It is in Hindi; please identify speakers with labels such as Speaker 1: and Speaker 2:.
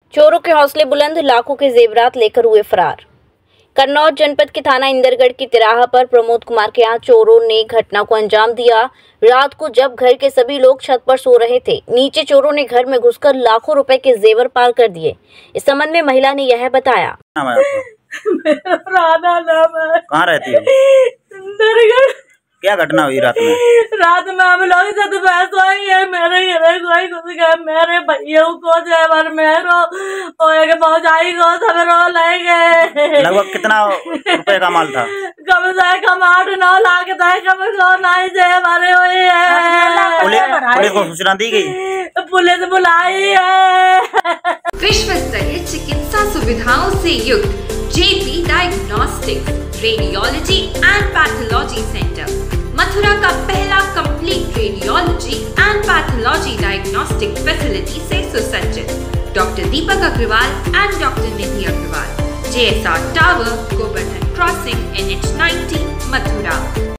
Speaker 1: चोरों के हौसले बुलंद, लाखों के जेवरात लेकर हुए फरार। कन्नौज जनपद के थाना इंदरगढ़ की तिराहा पर प्रमोद कुमार के यहाँ चोरों ने घटना को अंजाम दिया। रात को जब घर के सभी लोग छत पर सो रहे थे, नीचे चोरों ने घर में घुसकर लाखों रुपए के जेवर पार कर दिए। इस संबंध में महिला ने यह बताया।
Speaker 2: राधा नाम है।
Speaker 3: कहाँ रहती हो?
Speaker 2: इंदरगढ़।
Speaker 3: क्या घटना हुई रात में?
Speaker 2: रात में हम लोग सब सोएंगे, मेरे कोई घुस गए, मेरे भैया को जेवर मेरो ओए पहुंचाई को सब रो लेंगे।
Speaker 3: लगभग कितना रुपए का माल था?
Speaker 2: कम से कम 8-9 लाख था। कम को नहीं जेवर हुई है।
Speaker 3: पुलिस को सूचना दी गई?
Speaker 2: पुलिस बुलाई है।
Speaker 4: विश्व स्तरीय चिकित्सा सुविधाओं से युक्त JP diagnostics radiology and pathology centre Mathura का पहला complete radiology and pathology diagnostic facility से सुसज्जित। Doctor Deepak Agarwal and doctor Nidhi Agarwal, JSR tower, Govardhan crossing, NH90, Mathura.